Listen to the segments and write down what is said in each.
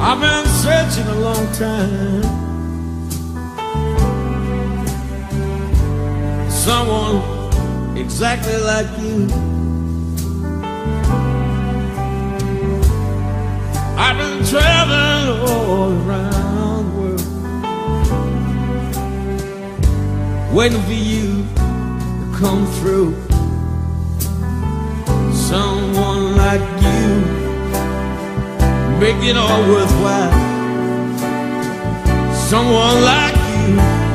I've been searching a long time. Someone exactly like you. I've been traveling all around the world, waiting for you to come through. Someone like you, make it all worthwhile. Someone like you,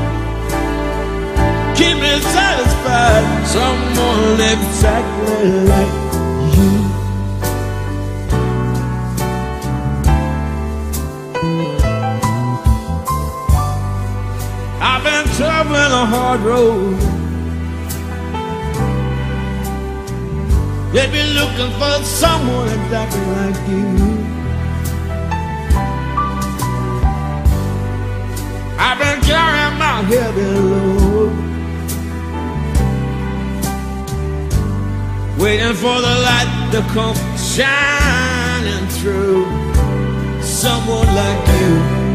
keep me satisfied. Someone exactly like you. I've been traveling a hard road. They've been looking for someone exactly like you. I've been carrying my heavy load, waiting for the light to come shining through. Someone like you,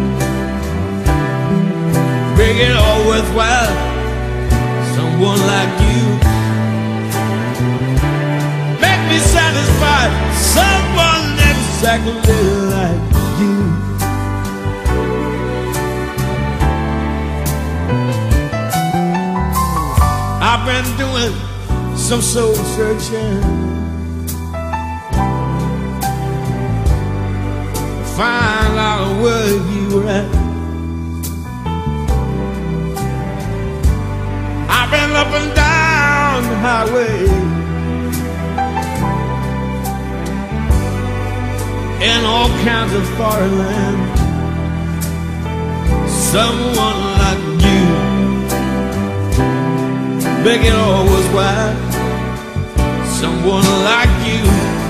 make it all worthwhile. Someone like you, make me satisfied. Someone exactly like you. I've been doing some soul searching to find out where you were at. I've been up and down the highway, in all kinds of foreign lands. Someone like you, make it all worthwhile. Someone like you,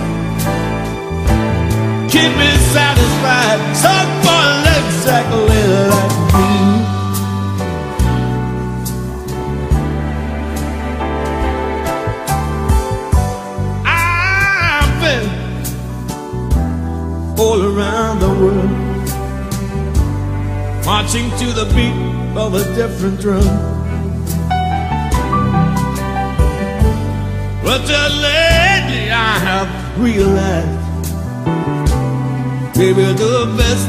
keep me satisfied. Someone exactly like you. I've been all around the world, marching to the beat of a different drum. But just lately I have realized, baby, the best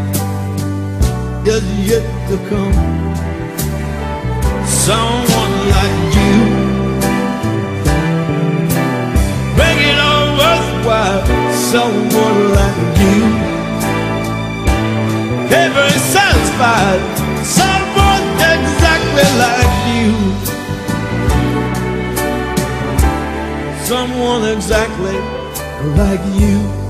is yet to come. Someone like you, make it all worthwhile. Someone like you, ever satisfied. Someone exactly like you. Someone exactly like you.